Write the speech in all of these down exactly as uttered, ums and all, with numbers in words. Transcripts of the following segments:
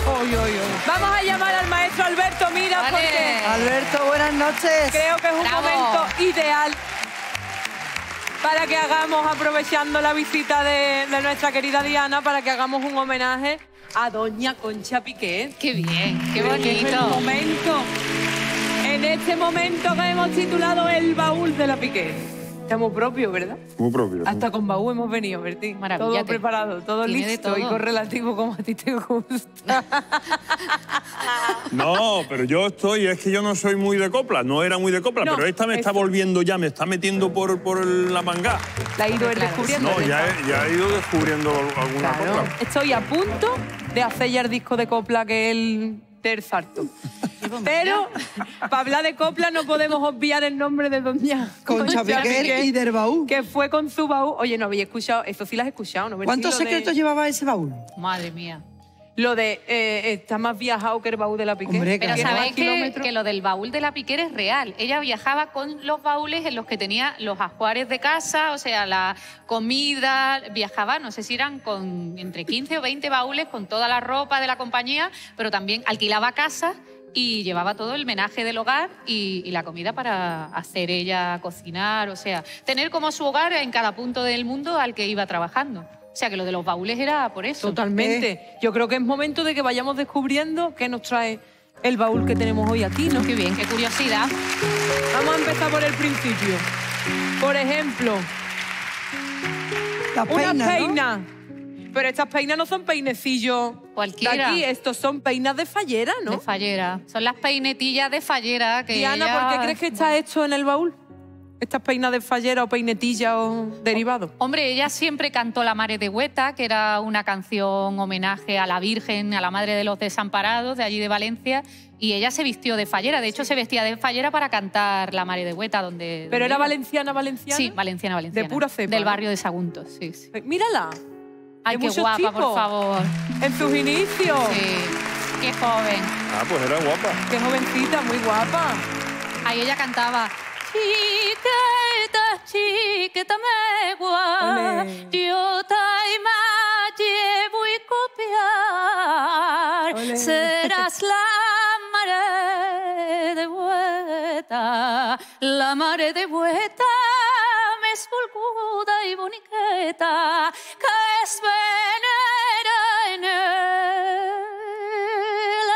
Oy, oy, oy. Vamos a llamar al maestro Alberto Mira, Vale. porque Alberto, buenas noches. creo que es un Bravo. momento ideal para que hagamos, aprovechando la visita de, de nuestra querida Diana, para que hagamos un homenaje a doña Concha Piqué. Qué bien, qué Creo que es el bonito. momento, en este momento que hemos titulado El baúl de la Piqué. Estamos propios, ¿verdad? Muy propio. Hasta con baúl hemos venido, Bertín. Maravillate. Todo preparado, todo Tiene de listo y todo. correlativo como a ti te gusta. No, pero yo estoy, es que yo no soy muy de copla, no era muy de copla, No, pero esta me está eso. volviendo ya, me está metiendo por, por la manga. La he ido Claro. descubriendo. No, ¿verdad? ya he, ya he ido descubriendo alguna Claro. copla. Estoy a punto de hacer ya el disco de copla que es el terzarto. Pero para hablar de copla no podemos obviar el nombre de doña Concha Piqué y del baúl. que fue con su baúl. Oye, no había escuchado, eso sí las he escuchado, ¿no? Bertín? ¿Cuántos Lo de- secretos llevaba ese baúl? Madre mía. Lo de eh, está más viajado que el baúl de la Piqué. Hombre, Pero Tiene más sabéis que, kilómetros. que lo del baúl de la Piquer es real. Ella viajaba con los baúles en los que tenía los ajuares de casa, o sea, la comida. Viajaba, no sé si eran con entre quince o veinte baúles con toda la ropa de la compañía, pero también alquilaba casas y llevaba todo el menaje del hogar y, y la comida para hacer ella, cocinar, o sea, tener como su hogar en cada punto del mundo al que iba trabajando. O sea, que lo de los baúles era por eso. Totalmente. Yo creo que es momento de que vayamos descubriendo qué nos trae el baúl que tenemos hoy aquí, ¿no? Qué bien, qué curiosidad. Vamos a empezar por el principio. Por ejemplo, Las unas peinas, ¿no? peinas. Pero estas peinas no son peinecillos Cualquiera. de aquí, estos son peinas de fallera, ¿no? De fallera. Son las peinetillas de fallera que Diana, ella- ¿por qué crees que está hecho en el baúl? Estas peinas de fallera o peinetilla o derivado. Hombre, ella siempre cantó La Mare de Hueta, que era una canción homenaje a la Virgen, a la Madre de los Desamparados, de allí de Valencia, y ella se vistió de fallera. De hecho, se vestía de fallera para cantar La Mare de Hueta, donde... Pero donde era iba. valenciana, valenciana. Sí, valenciana, valenciana. De pura cepa, Del ¿no? barrio de Saguntos, sí, sí. Eh, Mírala. Ay, De qué muchos guapa, tipos. por favor. En sus inicios. Sí, qué joven. Ah, pues era guapa. Qué jovencita, muy guapa. Ahí ella cantaba... Chiqueta, chiqueta megua, Ole. yo taima llevo y copiar. Ole. Serás la mare de Hueta, la mare de Hueta, més volguda y boniqueta, que es venera en el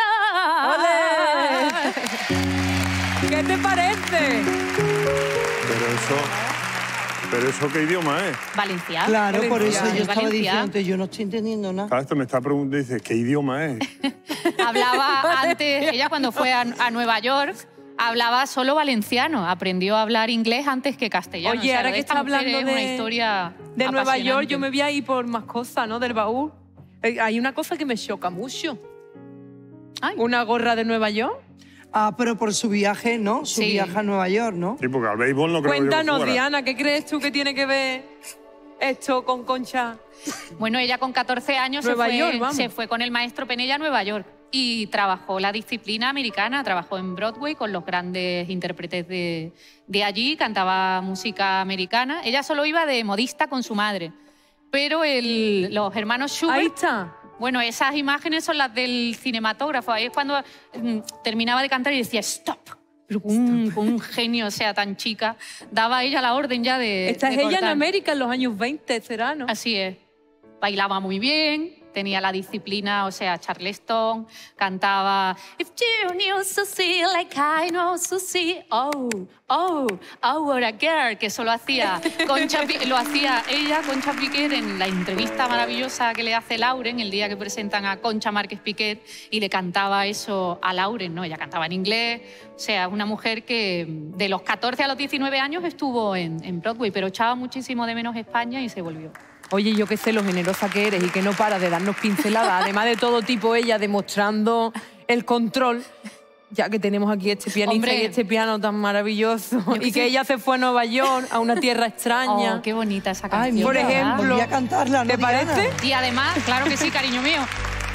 altar. ¿Qué te parece? Pero eso... ¿Pero eso qué idioma es? Valenciano. Claro, por eso Valenciano, yo estaba Valenciano. diciendo antes, yo no estoy entendiendo nada. Cada esto me está preguntando, dice, ¿qué idioma es? Hablaba antes, ella cuando fue a, a Nueva York, hablaba solo valenciano. Aprendió a hablar inglés antes que castellano. Oye, O sea, ahora lo de que esta está mujer hablando es una de- historia De Nueva York apasionante. yo me voy a ir por más cosas, ¿no? Del baúl. Eh, Hay una cosa que me choca mucho. Ay. Una gorra de Nueva York. Ah, pero por su viaje, ¿no? Su Sí. viaje a Nueva York, ¿no? Sí, porque al béisbol no creo Cuéntanos, yo que fuera. Diana, ¿qué crees tú que tiene que ver esto con Concha? Bueno, ella con catorce años se Nueva fue, York, vamos. se fue con el maestro Penella a Nueva York y trabajó la disciplina americana, trabajó en Broadway con los grandes intérpretes de, de allí, cantaba música americana. Ella solo iba de modista con su madre, pero el- los hermanos Schubert... Ahí está. Bueno, esas imágenes son las del cinematógrafo. Ahí es cuando mm, terminaba de cantar y decía ¡stop! Pero con un, con un genio, o sea, tan chica. Daba ella la orden ya de Esta de es ella en cortar. América en los años veinte, ¿será, no? Así es. Bailaba muy bien, tenía la disciplina, o sea, Charleston, cantaba If you knew Susie like I know Susie, oh, oh, oh, what a girl, que eso lo hacía Concha, Pi- lo hacía ella, Concha Piquer, en la entrevista maravillosa que le hace Lauren el día que presentan a Concha Márquez Piquer y le cantaba eso a Lauren, ¿no? Ella cantaba en inglés, o sea, una mujer que de los catorce a los diecinueve años estuvo en, en Broadway, pero echaba muchísimo de menos España y se volvió. Oye, yo que sé lo generosa que eres y que no para de darnos pinceladas, además de todo tipo ella demostrando el control, ya que tenemos aquí este pianista Hombre. y este piano tan maravilloso, que y que sí. ella se fue a Nueva York, a una tierra extraña. Oh, qué bonita esa Ay, canción. mira, Por ejemplo, voy a cantarla, ¿no, ¿te Diana? parece? Y además, claro que sí, cariño mío.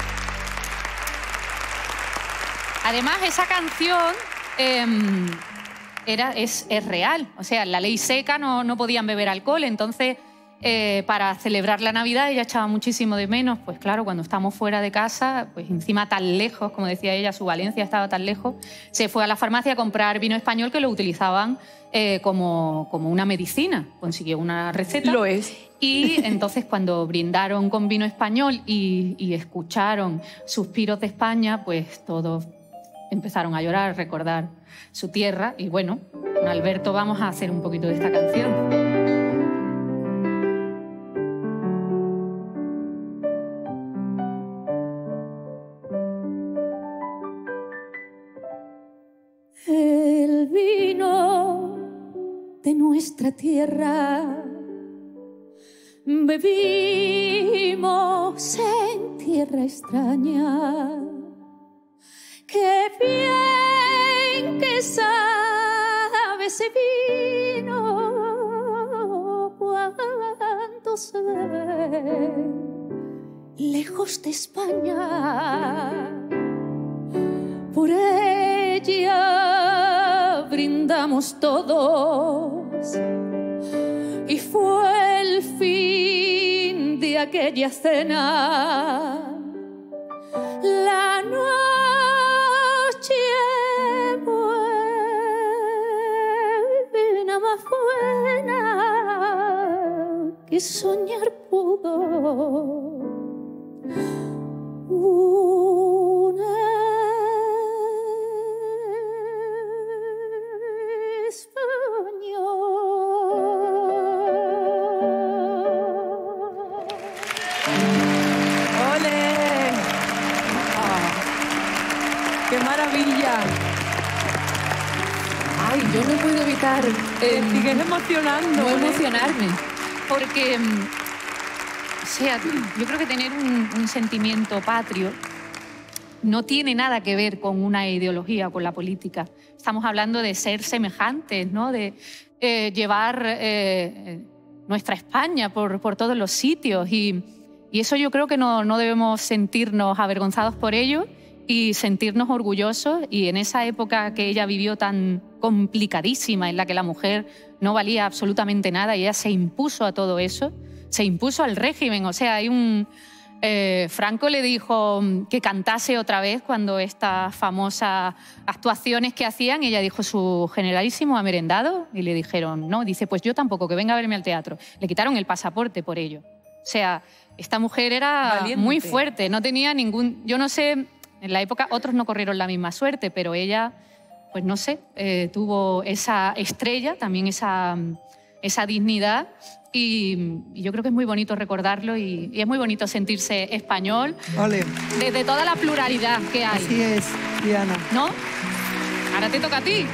Además, esa canción em, era, es, es real. O sea, en la ley seca no, no podían beber alcohol. Entonces, eh, para celebrar la Navidad ella echaba muchísimo de menos, pues claro, cuando estamos fuera de casa, pues encima tan lejos, como decía ella, su Valencia estaba tan lejos, se fue a la farmacia a comprar vino español que lo utilizaban eh, como, como una medicina. Consiguió una receta. Lo es. Y entonces cuando brindaron con vino español y, y escucharon Suspiros de España, pues todos empezaron a llorar, a recordar su tierra. Y bueno, con Alberto vamos a hacer un poquito de esta canción. El vino de nuestra tierra bebimos en tierra extraña. Qué bien que sabe ese vino cuando se ve lejos de España. Por ella brindamos todos y fue el fin de aquella cena. La noche buena, más buena que soñar pudo. Una ¡Qué maravilla! Ay, yo no puedo evitar eh, sigues emocionando. no ¿eh? emocionarme, porque, o sea, yo creo que tener un, un sentimiento patrio no tiene nada que ver con una ideología o con la política. Estamos hablando de ser semejantes, ¿no? De eh, llevar eh, nuestra España por, por todos los sitios y, y eso yo creo que no, no debemos sentirnos avergonzados por ello y sentirnos orgullosos. Y en esa época que ella vivió tan complicadísima, en la que la mujer no valía absolutamente nada y ella se impuso a todo eso, se impuso al régimen. O sea, hay un... Eh, Franco le dijo que cantase otra vez cuando estas famosas actuaciones que hacían, ella dijo, su generalísimo ha merendado, y le dijeron, no, dice, pues yo tampoco, que venga a verme al teatro. Le quitaron el pasaporte por ello. O sea, esta mujer era Valiente. muy fuerte, no tenía ningún... Yo no sé, en la época otros no corrieron la misma suerte, pero ella, pues no sé, eh, tuvo esa estrella, también esa, esa dignidad. Y, y yo creo que es muy bonito recordarlo y, y es muy bonito sentirse español. Ole. Desde toda la pluralidad que hay. Así es, Diana. ¿No? Ahora te toca a ti.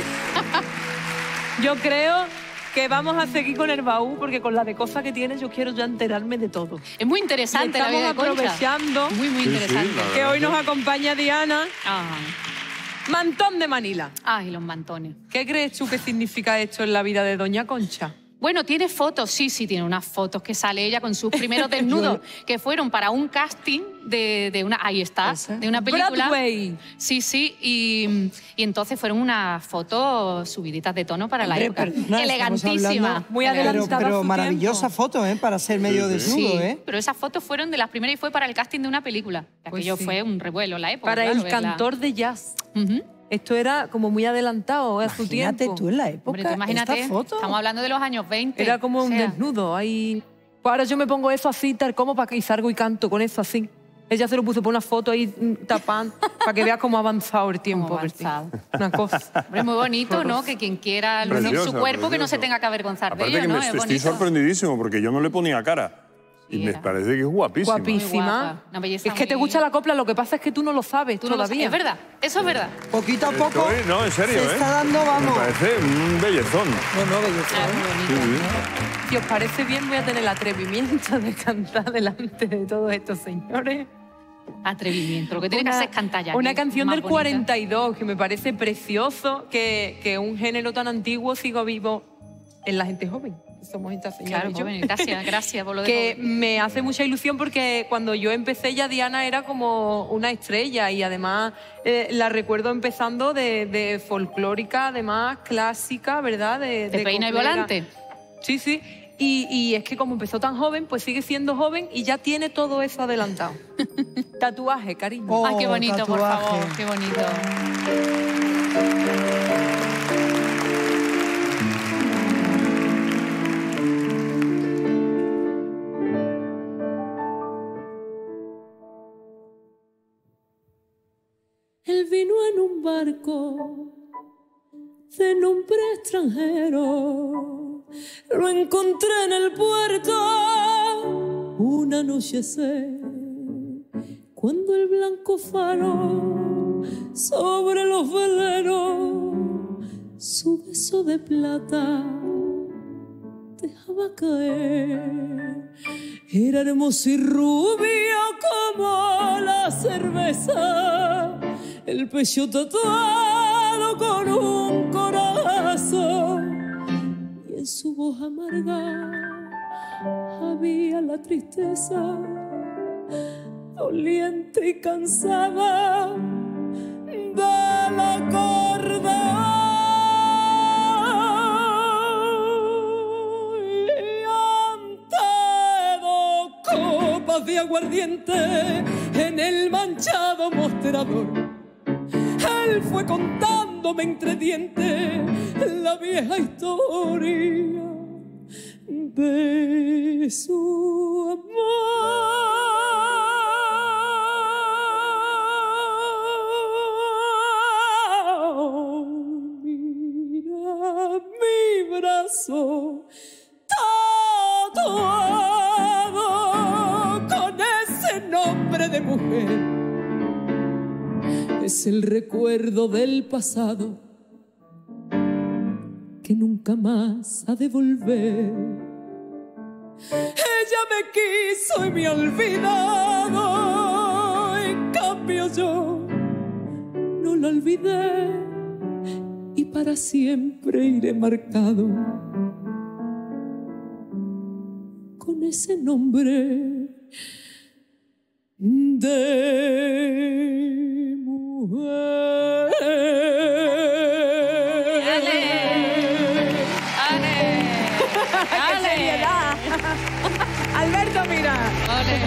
Yo creo que vamos a seguir con el baúl porque con la de cosas que tienes yo quiero ya enterarme de todo. Es muy interesante Y la estamos vida de Concha. aprovechando Muy, muy Sí, sí, interesante. la que hoy nos acompaña Diana. Ah. Mantón de Manila. Ay, los mantones. ¿Qué crees tú que significa esto en la vida de Doña Concha? Bueno, tiene fotos, sí, sí, tiene unas fotos que sale ella con sus primeros desnudos, que fueron para un casting de, de una, ahí está, ¿Esa? de una película. Broadway. Sí, sí, y, y entonces fueron unas fotos subiditas de tono para la Hombre, época. perdona, estamos Elegantísima. hablando- Muy Pero, adelantada a pero su maravillosa tiempo. foto, ¿eh? Para ser medio Sí, sí. desnudo, Sí, ¿eh? pero esas fotos fueron de las primeras y fue para el casting de una película. Pues Aquello sí. fue un revuelo en la época. Para claro, el verla. cantor de jazz. Ujú. Esto era como muy adelantado a su Imagínate tiempo. tú en la Hombre, época tú imagínate, esta foto. estamos hablando de los años veinte. Era como o un sea, desnudo. Ahí... Pues ahora yo me pongo eso así, tal como para que y salgo y canto con eso así. Ella se lo puso por una foto ahí mm, tapando para que veas cómo ha avanzado el tiempo. Cómo ha Bertín. avanzado. Una cosa. Hombre, muy bonito, ¿no? Que quien quiera lucir su Preciosa, cuerpo que no se preciosa. tenga que avergonzar Aparte de ello, que ¿no? me Es estoy bonito. sorprendidísimo porque yo no le ponía cara. Y Sí, me era. parece que es guapísima. Guapísima. Muy guapa, una belleza Es que te muy- gusta la copla, lo que pasa es que tú no lo sabes Tú no lo todavía. sabes. Es verdad, eso es verdad. Poquito a poco Estoy- no, en serio, se ¿eh? está dando, Me vamos. parece un bellezón. No, no, belleza. Es muy Sí, bonito. sí. Si os parece bien, voy a tener el atrevimiento de cantar delante de todos estos señores. Atrevimiento. Lo que tiene que Una- hacer es cantar ya. Una que es canción más del bonita. cuarenta y dos que me parece precioso que, que un género tan antiguo siga vivo en la gente joven. Somos estas señoras. Claro, y yo. joven, gracias, gracias por lo de Que joven. me hace mucha ilusión porque cuando yo empecé ya Diana era como una estrella y además eh, la recuerdo empezando de, de folclórica, además clásica, ¿verdad? De, De peina y coplera. volante. Sí, sí. Y, y es que como empezó tan joven, pues sigue siendo joven y ya tiene todo eso adelantado. Tatuaje, cariño. Oh, Ay, qué bonito, tatuaje. por favor, qué bonito. Él vino en un barco de nombre extranjero. Lo encontré en el puerto un anochecer, cuando el blanco faro sobre los veleros su beso de plata dejaba caer. Era hermoso y rubio como la cerveza, el pecho tatuado con un corazón, y en su voz amarga había la tristeza, doliente y cansada de la acordeón. Y ante dos copas de aguardiente en el manchado mostrador, él fue contándome entre dientes la vieja historia de su amor. Mira mi brazo tatuado con ese nombre de mujer. Es el recuerdo del pasado que nunca más ha de volver. Ella me quiso y me ha olvidado, en cambio yo no la olvidé, y para siempre iré marcado con ese nombre de mujer. ¡Ale! ¡Ale! ¡Qué seriedad! Alberto, mira. ¡Ole!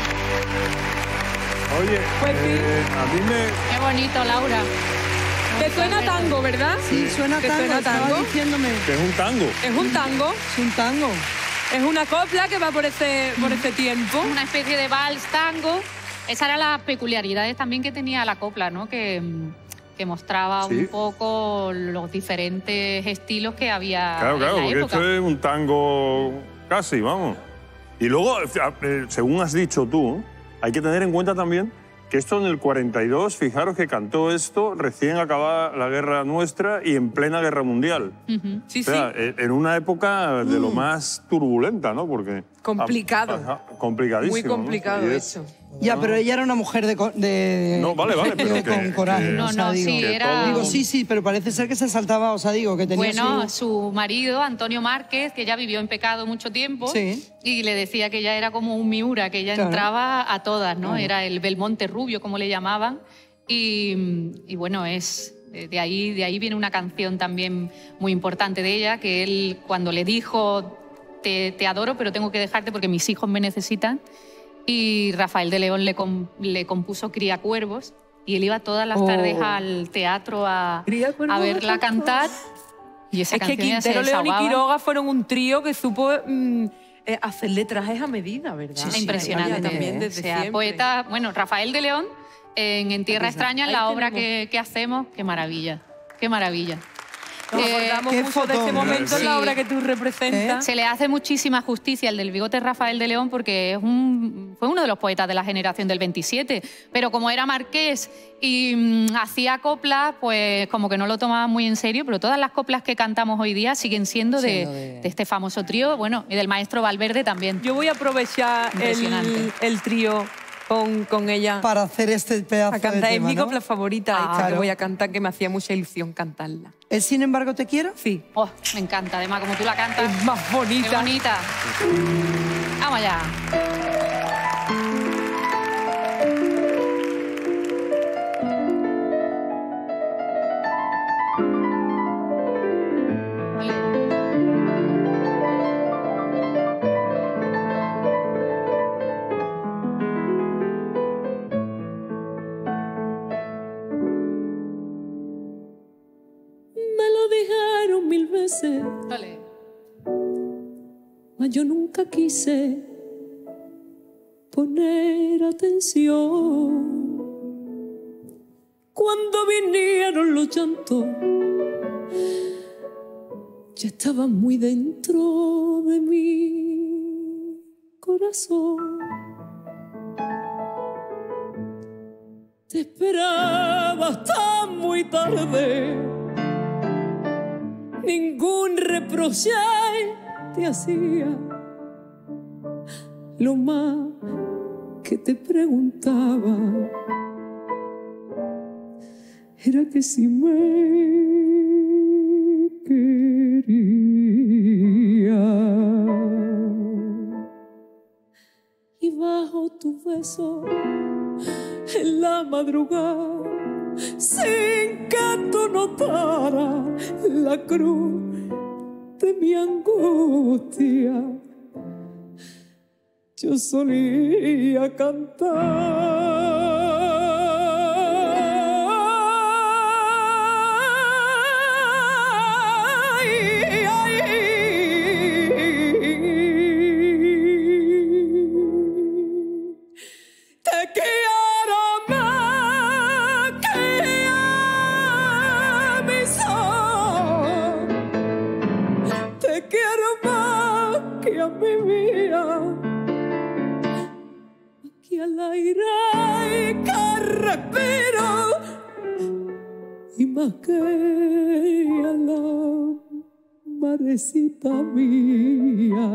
Oye, Pues sí. eh, a mí me... Qué bonito, Laura. Te suena tango, ¿verdad? Sí, suena ¿Te tango. suena Estaba tango? diciéndome. que es un tango. Es un tango, Es un tango. es una copla que va por ese, por ese tiempo. Una especie de vals tango. Esa era la peculiaridades también que tenía la copla, ¿no? Que, que mostraba Sí. un poco los diferentes estilos que había Claro, en claro, la porque época. esto es un tango casi, vamos. Y luego, eh, según has dicho tú, hay que tener en cuenta también que esto en el cuarenta y dos, fijaros que cantó esto recién acabada la guerra nuestra y en plena guerra mundial. Ujú. Sí, O sea, sí. eh, en una época de lo más turbulenta, ¿no? Porque... Complicado. Ajá, complicadísimo. Muy ¿no? complicado Y es- eso. Ya, pero ella era una mujer de... co- de No, vale, vale, pero de- que- con coraje. que- No, o sea, no, digo, sí, que era... todo- Digo, sí, sí, pero parece ser que se saltaba, o sea, digo, que tenía Bueno, su... su marido, Antonio Márquez, que ya vivió en pecado mucho tiempo, Sí. y le decía que ella era como un Miura, que ella Claro. entraba a todas, ¿no? Claro. Era el Belmonte Rubio, como le llamaban, y, y bueno, es... De ahí, de ahí viene una canción también muy importante de ella, que él cuando le dijo, te, te adoro, pero tengo que dejarte porque mis hijos me necesitan, y Rafael de León le, com- le compuso Criacuervos, y él iba todas las Oh. tardes al teatro a, Criacuervos a verla a cantar. cantar. Y esa Es que canción ella se Quintero, León y desahogaba. Quiroga fueron un trío que supo mm, eh, hacerle trajes a medida, ¿verdad? Sí, sí, Impresionante. Vaya, también ¿eh? desde O sea, siempre. poeta, bueno, Rafael de León, en, en Tierra Ahí está. Extraña, en Ahí la obra tenemos. que, que hacemos, qué maravilla, qué maravilla. Nos Eh, acordamos qué mucho de ese fotón. momento en la Sí. obra que tú representas. Se le hace muchísima justicia al del bigote Rafael de León porque es un, fue uno de los poetas de la generación del veintisiete, pero como era marqués y mm, hacía coplas, pues como que no lo tomaban muy en serio, pero todas las coplas que cantamos hoy día siguen siendo de, Siendo de- de este famoso trío, bueno, y del maestro Valverde también. Yo voy a aprovechar el, Impresionante. el trío con, con ella Para hacer este pedazo a cantar. de Es tema, mi ¿no? copla favorita, Ah, esta que claro. voy a cantar, que me hacía mucha ilusión cantarla. ¿Es Sin embargo te quiero? Sí, Oh, me encanta, además, como tú la cantas. es más Qué bonita. bonita. Vamos allá. Ole. veces, Dale. mas yo nunca quise poner atención. Cuando vinieron los llantos, ya estaban muy dentro de mi corazón. Te esperaba hasta muy tarde, ningún reproche te hacía. Lo más que te preguntaba era que si me quería. Y bajo tu beso en la madrugada, sin que tú notaras la cruz de mi angustia, yo solía cantar. Al aire que respiro y más que a la marecita mía,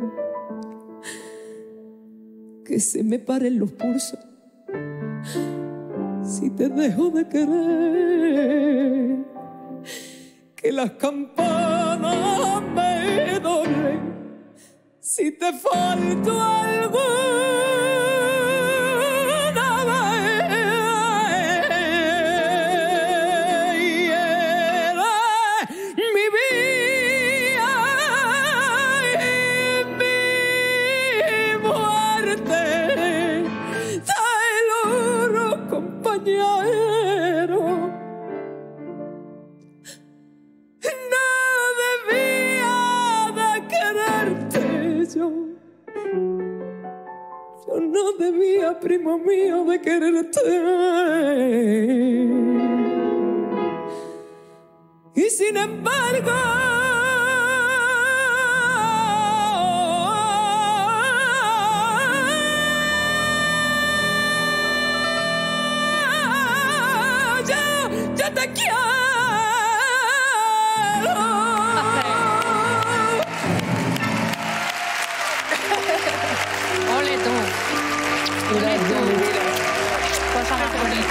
que se me paren los pulsos si te dejo de querer, que las campanas me doblen si te falto algo. No debía, primo mío, de quererte. Y sin embargo, yo, yo te quiero. Ole tú. Cosa más bonita,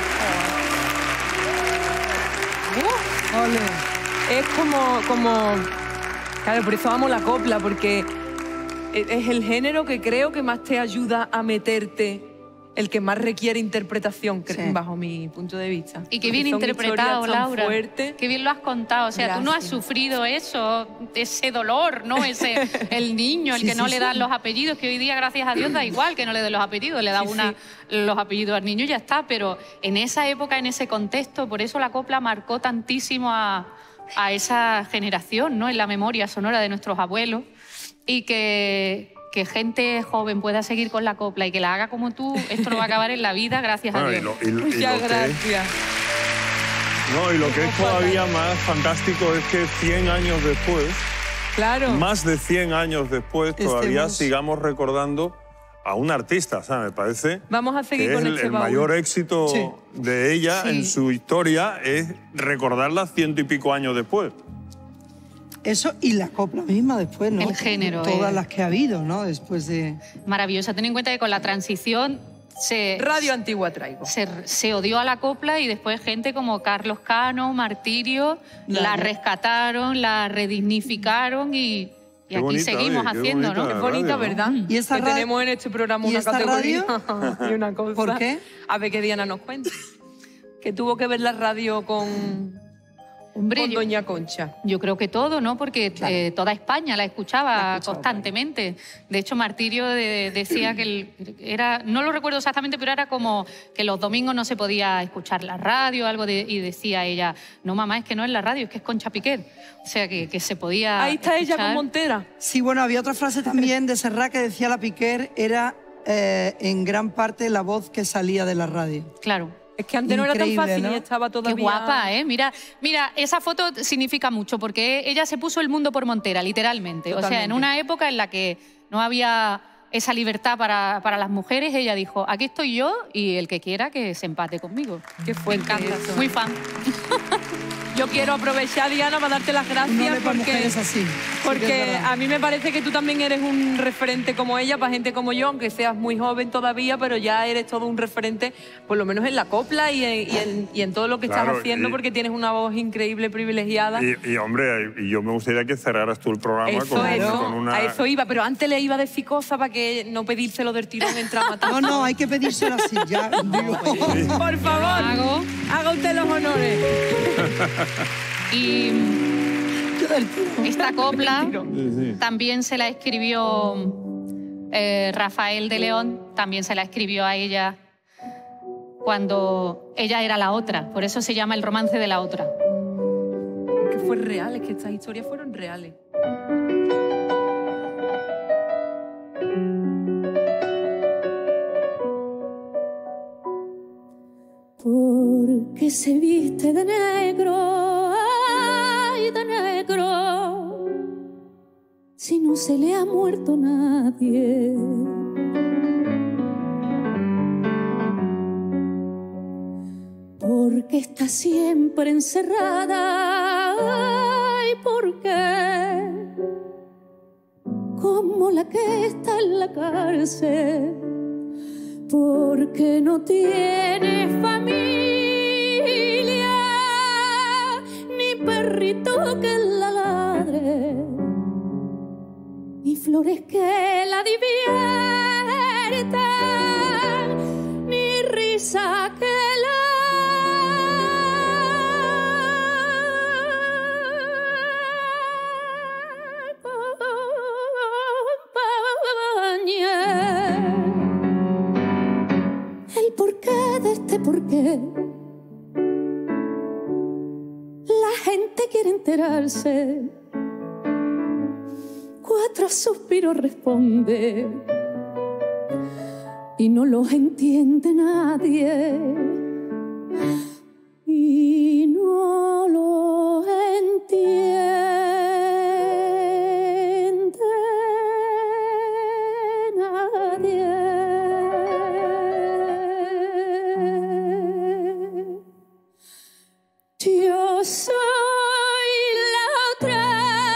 tío. Uh, ole. Es como, como... Claro, por eso amo la copla, porque es el género que creo que más te ayuda a meterte, el que más requiere interpretación, Sí. bajo mi punto de vista. Y qué Porque bien son interpretado, historias tan Laura. fuertes. Qué bien lo has contado. O sea, tú no has Gracias. sufrido eso, ese dolor, ¿no? Ese, el niño, el Sí, que no sí, le sí. dan los apellidos, que hoy día, gracias a Dios, da igual que no le den los apellidos, le da Sí, una, los apellidos al niño y ya está. Pero en esa época, en ese contexto, por eso la copla marcó tantísimo a, a esa generación, ¿no? En la memoria sonora de nuestros abuelos. Y que... que gente joven pueda seguir con la copla y que la haga como tú, esto no va a acabar en la vida, gracias Bueno, a y Dios. lo, y, lo- y Muchas lo que, gracias. no, y lo que es todavía más fantástico es que cien años después, Claro. más de cien años después, todavía Estemos- sigamos recordando a un artista, ¿sabes? Me parece Vamos a seguir que con es el, este el baúl. mayor éxito Sí. de ella Sí. en su historia es recordarla ciento y pico años después. Eso y la copla misma después, ¿no? El género, Todas eh. las que ha habido, ¿no? Después de... Maravillosa. Ten en cuenta que con la transición se, Radio antigua traigo. se, se odió a la copla y después gente como Carlos Cano, Martirio, la Claro. rescataron, la redignificaron y, y Qué aquí bonita, seguimos oye, qué haciendo, bonita. ¿no? Es bonita, radio, ¿no? ¿verdad? ¿Y esta que ra- tenemos en este programa ¿Y una esta categoría y una cosa. ¿Por qué? A ver qué Diana nos cuenta. Que tuvo que ver la radio con, Hombre, con yo, Doña Concha? Yo creo que todo, ¿no? Porque Claro. eh, toda España la escuchaba, La escuchaba, constantemente. De hecho, Martirio de- decía que el- era, no lo recuerdo exactamente, pero era como que los domingos no se podía escuchar la radio, algo de, y decía ella, no mamá, es que no es la radio, es que es Concha Piquer. O sea, que, que se podía Ahí está ella escuchar. con Montera. Sí, bueno, había otra frase también de Serrat que decía la Piquer, era eh, en gran parte la voz que salía de la radio. Claro. Es que antes no era tan Increíble, fácil ¿no? y estaba todavía... Qué guapa, ¿eh? Mira, mira, esa foto significa mucho porque ella se puso el mundo por montera, literalmente. O sea, en Totalmente. una época en la que no había esa libertad para, para las mujeres, ella dijo, aquí estoy yo y el que quiera que se empate conmigo. Qué fuerte Me encanta. eso. Muy fan. Yo quiero aprovechar, Diana, para darte las No gracias le para porque, mujeres así. Sí que es porque verdad. a mí me parece que tú también eres un referente como ella, para gente como yo, aunque seas muy joven todavía, pero ya eres todo un referente, por lo menos en la copla y en, y en, y en todo lo que Claro, estás haciendo, y- porque tienes una voz increíble, privilegiada. Y, y, hombre, y yo me gustaría que cerraras tú el programa Eso, con, eso, con una... a eso iba, pero antes le iba a decir cosas para que no pedírselo del tirón en Tramata. No, no, hay que pedírselo así, ya. digo. Por favor, Hago. haga usted los honores. Y Yo del tiro. esta copla Sí, sí. también se la escribió eh, Rafael de León, también se la escribió a ella cuando ella era la otra. Por eso se llama El romance de la otra. Que fue real, es que estas historias fueron reales. Porque se viste de negro, ay, de negro, si no se le ha muerto nadie. Porque está siempre encerrada, ay, porque como la que está en la cárcel. Porque no tiene familia, ni perrito que la ladre, ni flores que la diviertan, ni risa que la acompañe. El porqué de este porqué. La gente quiere enterarse. Cuatro suspiros responde y no los entiende nadie. Y no los entiende nadie. Yo soy la otra,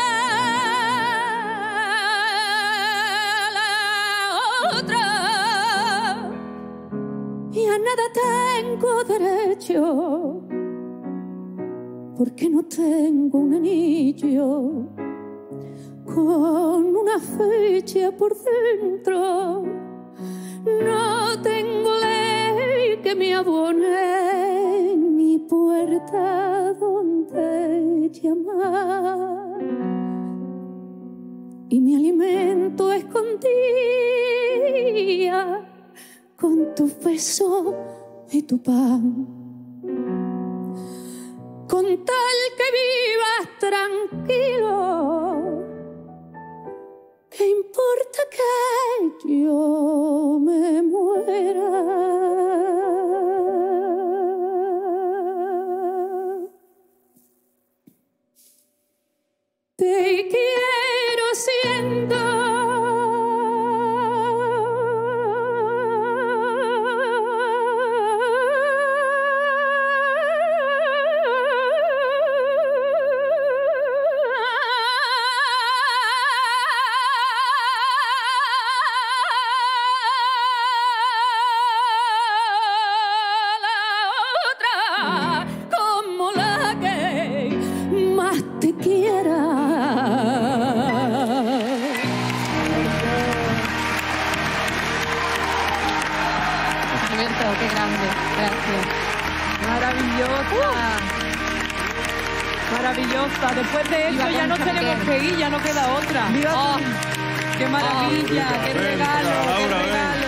la otra, y a nada tengo derecho, porque no tengo un anillo con una fecha por dentro. No tengo ley que me abone, ni puerta donde llamar. Y mi alimento escondía con tu beso y tu pan. Con tal que vivas tranquilo, ¿qué importa que yo me muera? Te quiero siendo la otra, como la que más te quiera. Alberto, qué grande. Gracias. Maravillosa. Maravillosa. Después de eso ya nos tenemos que ir, ya no queda otra. ¡Viva Oh, tú! ¡Qué maravilla! Ah, ¡Qué ven, regalo! Laura, ¡Qué ven. regalo!